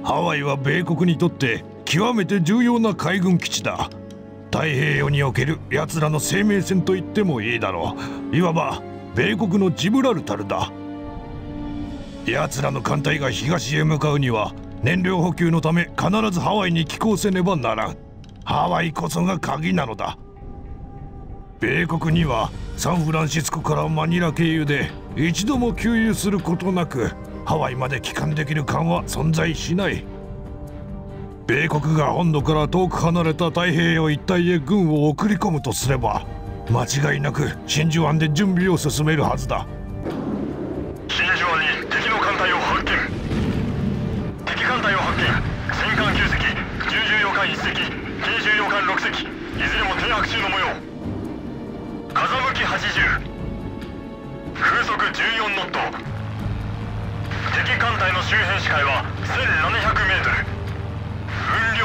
ハワイは米国にとって極めて重要な海軍基地だ。太平洋における奴らの生命線と言ってもいいだろう。いわば米国のジブラルタルだ。奴らの艦隊が東へ向かうには燃料補給のため必ずハワイに寄港せねばならん。ハワイこそが鍵なのだ。米国にはサンフランシスコからマニラ経由で一度も給油することなくハワイまで帰還できる艦は存在しない。米国が本土から遠く離れた太平洋一帯へ軍を送り込むとすれば間違いなく真珠湾で準備を進めるはずだ。 真珠湾に敵の艦隊を発見。敵艦隊を発見。戦艦9隻、重巡洋艦1隻、軽巡洋艦6隻、いずれも停泊中の模様。風向き80、風速14ノット。敵艦隊の周辺視界は1700メートル。分量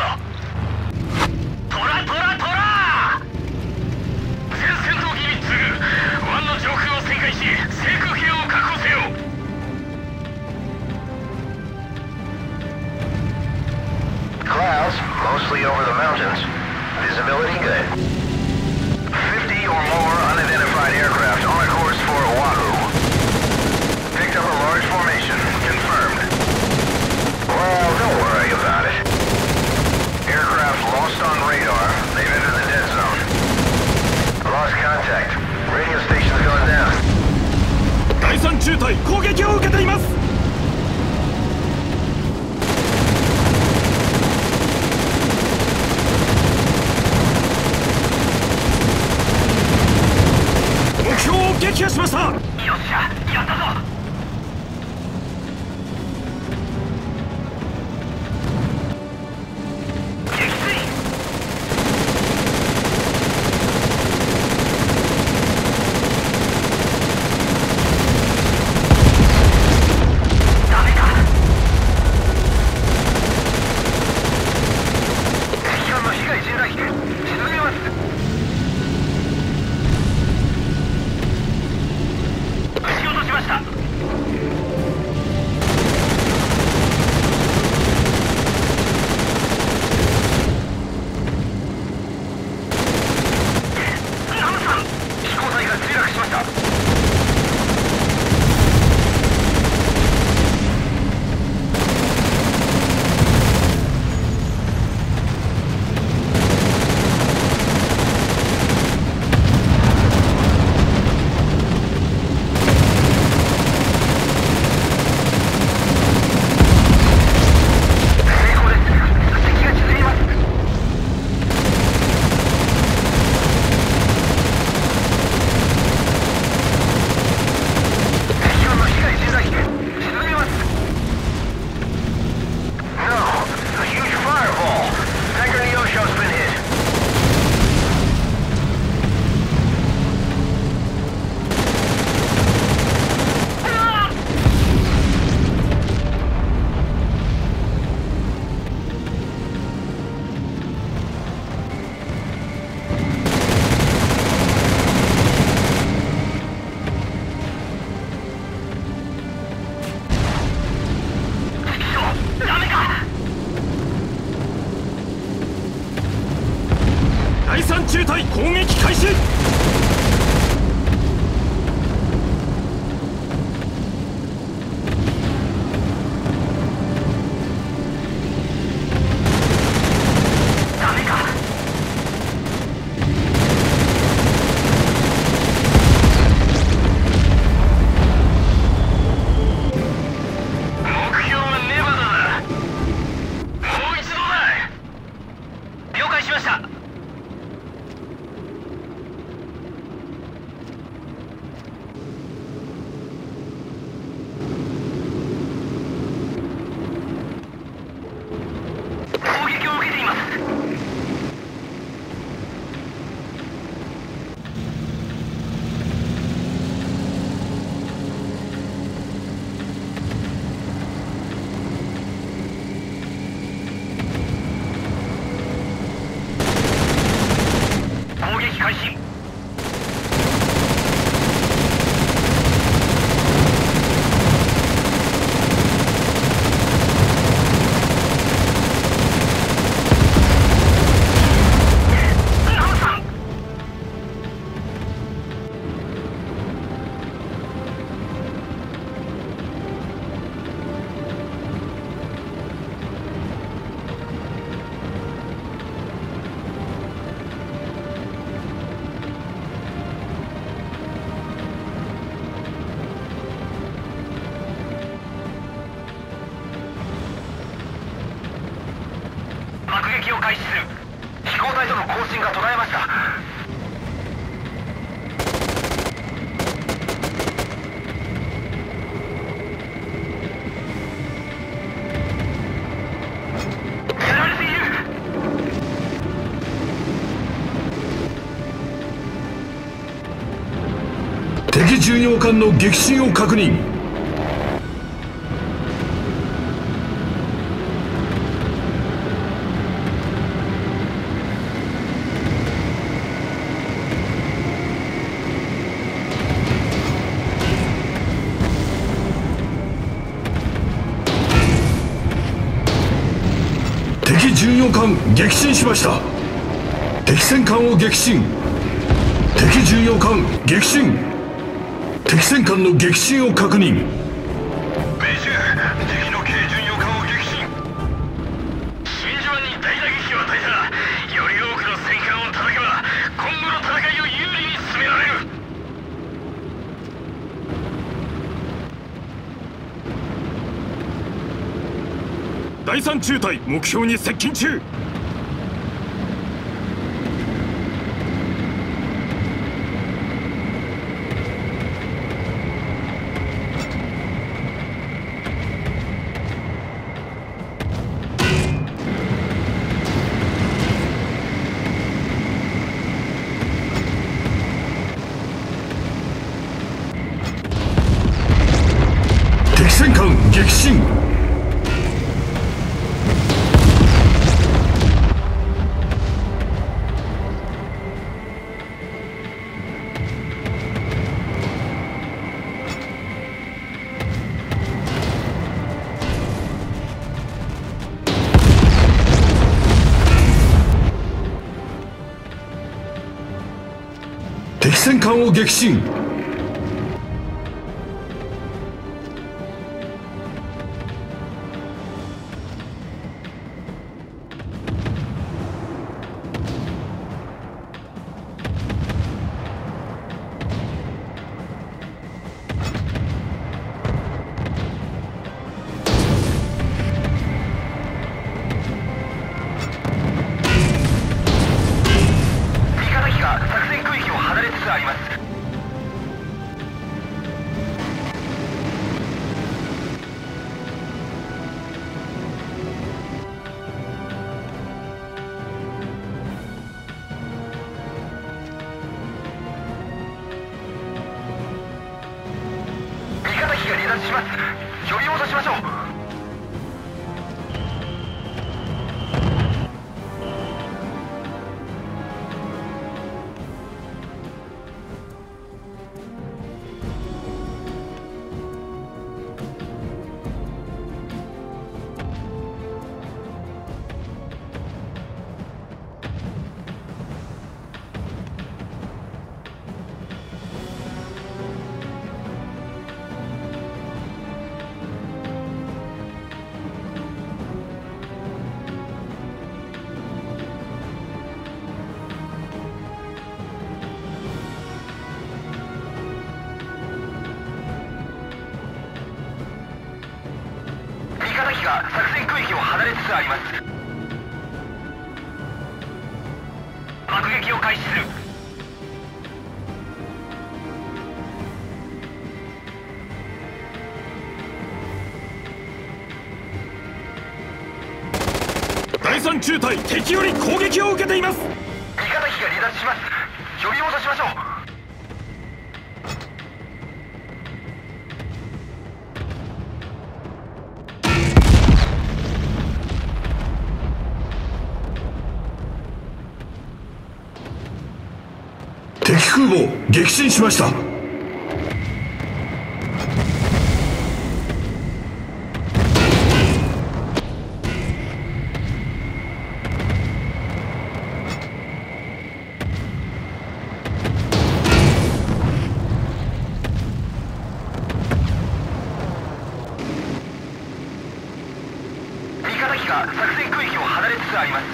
7。トラトラトラ！全戦闘機3つ、湾の上空を旋回し制空権を確保せよ。 Clouds, mostly over the mountains. Visibility good. 50 or more unidentified aircraft on a course for Oahu. Picked up a large formation. Confirmed. Well, don't worry about it. Aircraft lost on radar. They've entered the dead zone. Lost contact. Radio station's going down. 第三中隊攻撃を受けています。目標を撃破しました。 よっしゃ、やったぞ。撃ち落としました。 開始する。飛行隊との交信が途絶えました。やられている。 敵巡洋艦の撃沈を確認。敵巡洋艦撃沈しました。敵戦艦を撃沈。敵巡洋艦撃沈。敵戦艦の撃沈を確認。 命中、敵の軽巡洋艦を撃沈。真珠湾に大打撃を与えた。より多くの戦艦を叩けば今後の戦いを有利に進められる。 第3中隊目標に接近中。敵戦艦撃沈。敵戦艦を撃沈。 離脱します。呼び戻しましょう。味方機が作戦区域を離れつつあります。爆撃を開始する。 第3中隊、敵より攻撃を受けています。 味方機が離脱します。呼び戻しましょう。 敵空母撃沈しました。 味方機が作戦区域を離れつつあります。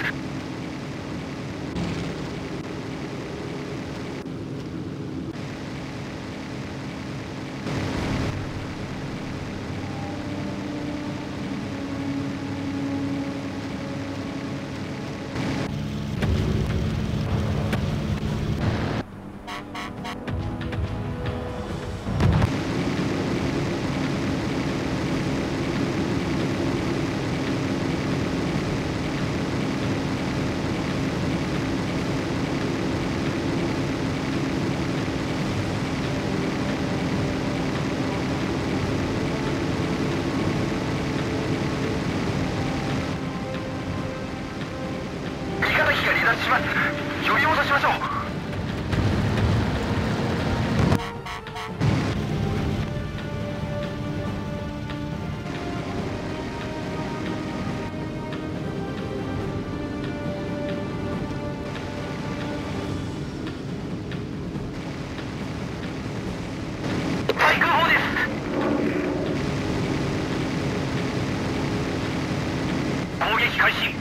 撃開始。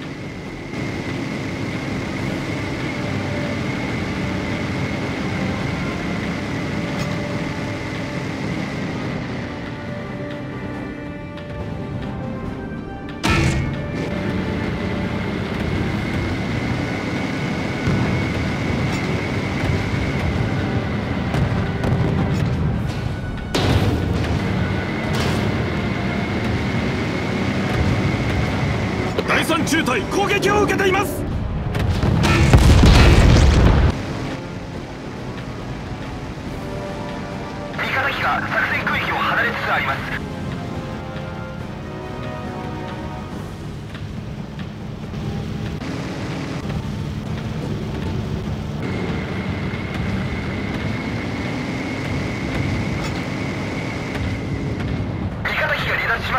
第三中隊攻撃を受けています。 味方機が作戦区域を離れつつあります。味方機が離脱します。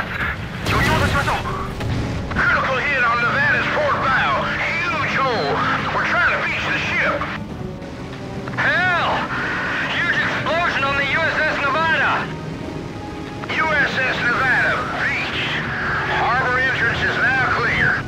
呼び戻しましょう。Critical hit on Nevada's port bow. Huge hole. We're trying to beach the ship. Hell! Huge explosion on the USS Nevada. USS Nevada, beach. Harbor entrance is now clear.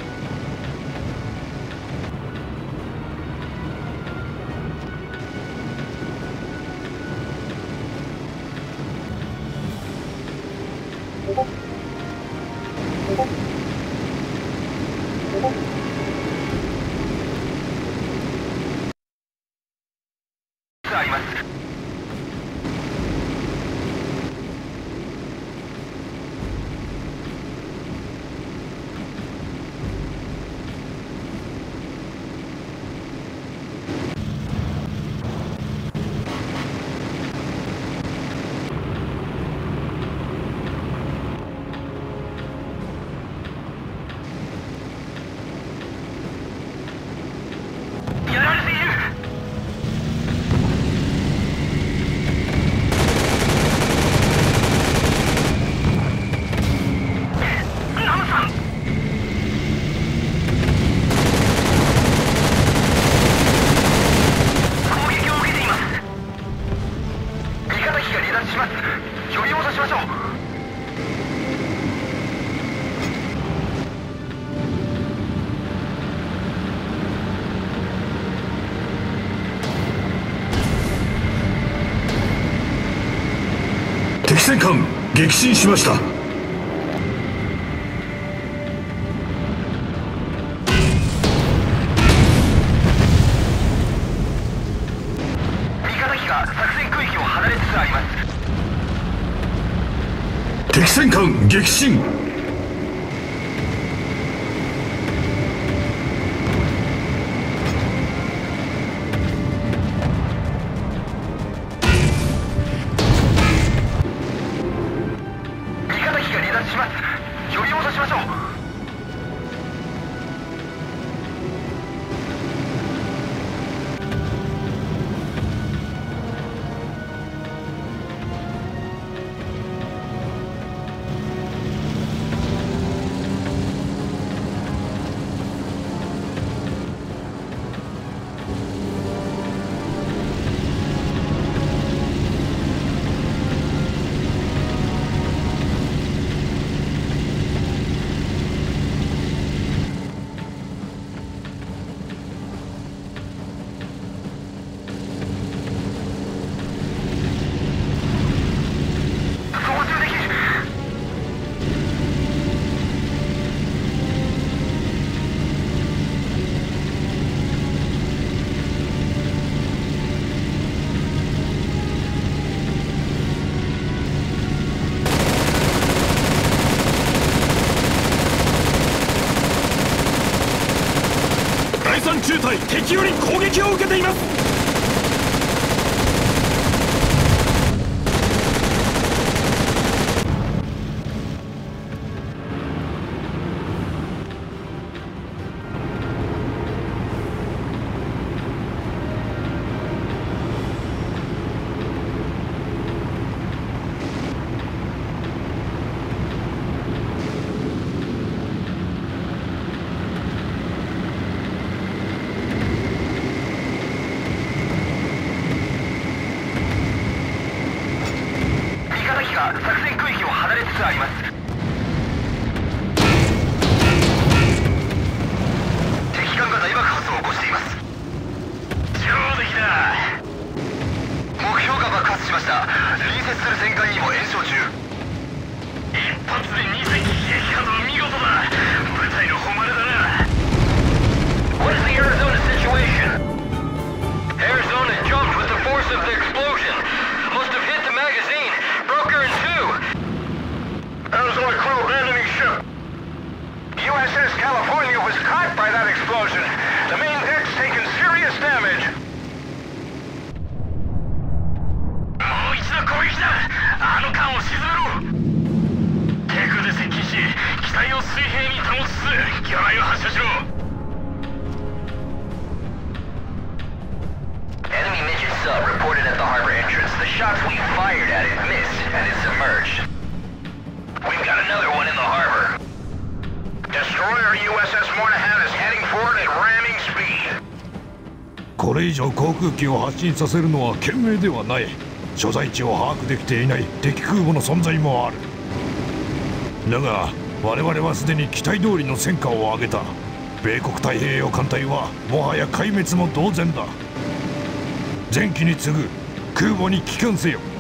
敵戦艦撃沈しました。 味方機が作戦区域を離れつつあります。 敵戦艦撃沈。 呼び戻しましょう。 中隊敵より攻撃を受けています。 作戦区域を離れつつあります。 ました。隣接する戦艦にも延焼中。 一発で2隻撃破の見事だ。部隊の誉れだな。 What is the Arizona situation? Arizona jumped with the force of the explosion. Must have hit the magazine. Broke her in two. Arizona crew abandoning ship. USS California was caught by that explosion. The main deck's taken serious damage. もう一度攻撃だ。あの艦を沈めろ。低空で接近し、機体を水平に保ちつつ魚雷を発射しろ。 Enemy midget sub reported at the harbor entrance. The shots we fired at it missed and it submerged. We've got another one in the harbor. Destroyer USS Moynihan is heading forward at ramming speed. これ以上航空機を発進させるのは賢明ではない。所在地を把握できていない敵空母の存在もある。だが我々はすでに期待通りの戦果を上げた。米国太平洋艦隊はもはや壊滅も同然だ。前期に次ぐ空母に帰還せよ。